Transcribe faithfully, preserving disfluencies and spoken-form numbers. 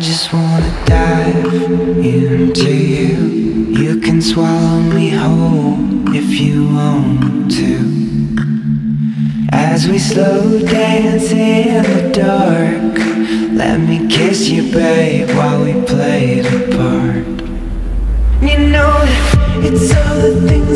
just wanna dive into you. You can swallow me whole if you want to. As we slow dance in the dark, let me kiss you, babe, while we play the part. You know that it's all the things